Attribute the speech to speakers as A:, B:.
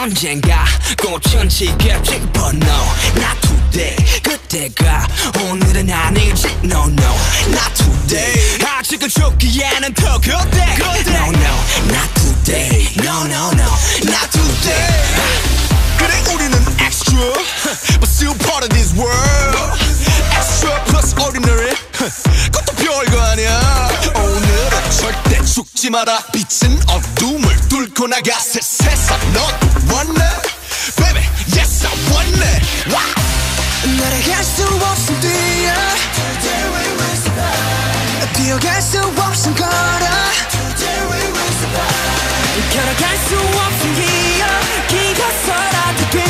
A: 언젠가 꽃은 지겠지 But no, not today. 그때가 오늘은 아니지 No, no, not today. 아직은 죽기에는 더 그때 No, no, not today. No, no, no, not today.
B: 그래 우리는 extra but still part of this world. Extra plus ordinary 그것도 별거 아니야. 오늘은 절대 죽지 마라. 빛은 어둠을 뚫고 나가 새 세상 너도 원해 Baby yes I want it. Wow.
C: 날아갈 수 없음 뛰어 Today we will survive. 뛰어갈 수 없음 걸어 Today we will survive. 걸어갈 수 없음 기억 기어서라도